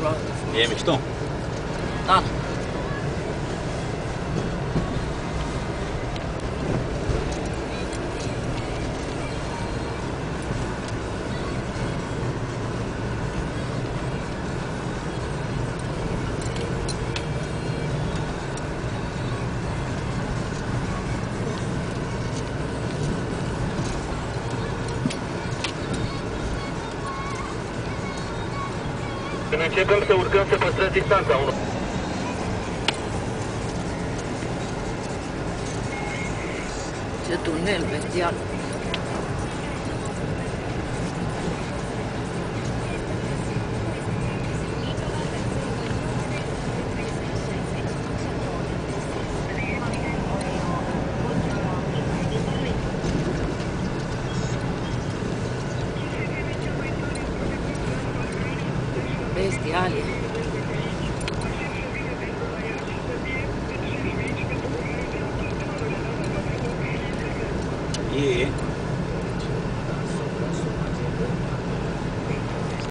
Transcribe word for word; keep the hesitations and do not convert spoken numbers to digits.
E mișto. Da. Când începem să urcăm, să păstrăm distanța unul. Ce tunel bestial. Bestiale. E